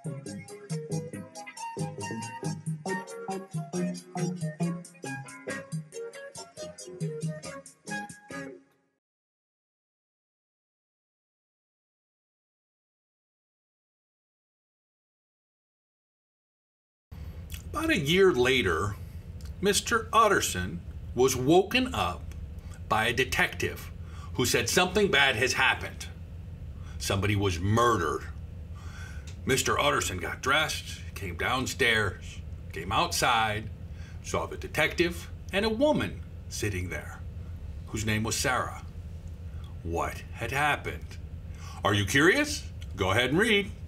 About a year later, Mr. Utterson was woken up by a detective who said something bad has happened. Somebody was murdered. Mr. Utterson got dressed, came downstairs, came outside, saw the detective and a woman sitting there whose name was Sarah. What had happened? Are you curious? Go ahead and read.